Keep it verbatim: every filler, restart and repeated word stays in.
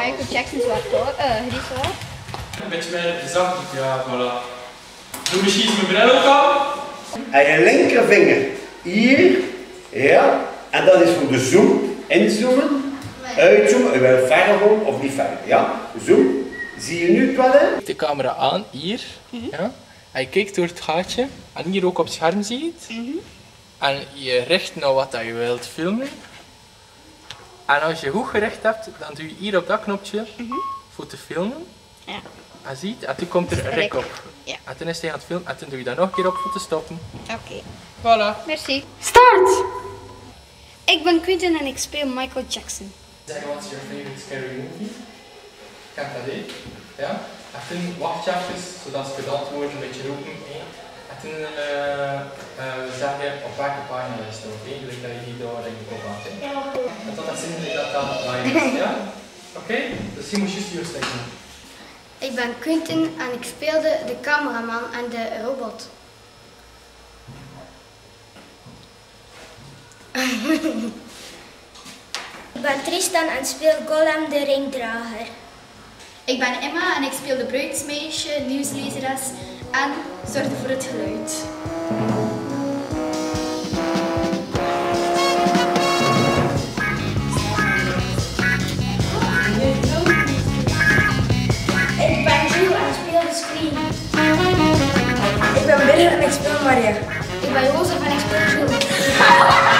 Michael Jackson zwart hoor, uh, grijs hoor. Een beetje meer zacht, ja, voilà. Doe misschien eens mijn bril ook aan. En je linkervinger hier, ja, en dat is voor de zoom, inzoomen, uitzoomen, je wil verder gewoon of niet verder, ja, zoom. Zie je nu het wel in? De camera aan, hier, mm-hmm. Ja. En je kijkt door het gaatje, en hier ook op het scherm zie je het. Mm-hmm. En je richt naar wat je wilt filmen. En als je goed gericht hebt, dan doe je hier op dat knopje mm-hmm. voor te filmen. Ja. En ziet, en toen komt er een rek op. Ja. En toen is hij aan het filmen en toen doe je dat nog een keer op voor te stoppen. Oké. Okay. Voilà. Merci. Start! Ik ben Quentin en ik speel Michael Jackson. Zeg, wat is je favorite scary movie? Kent dat niet? Ja? En toen wacht je even, zodat ze het antwoord een beetje roepen. En toen uh, uh, zeg je op welke pagina is het ook, gelijk dat je die door denk ik op had. Ja. En tot dat zin dat dat live is, ja? Oké? Okay? Dus je moet juist je steken. Ik ben Quentin en ik speelde de cameraman en de robot. Ik ben Tristan en speel Golem de ringdrager. Ik ben Emma en ik speel de bruidsmeisje, nieuwslezeres en zorgde voor het geluid. Ik ben Jules en speel de Scream. Ik ben Willem en ik speel Maria. Ik ben Jozef en ik speel Jules.